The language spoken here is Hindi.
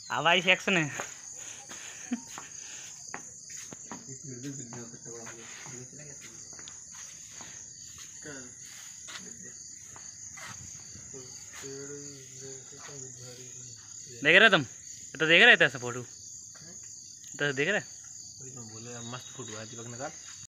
हवाई सेक्शन है। देख रहे तुम तो देख रहे थे ऐसा फोटो तो देख रहे बोले मस्त फोटो है दीपक ने कहा।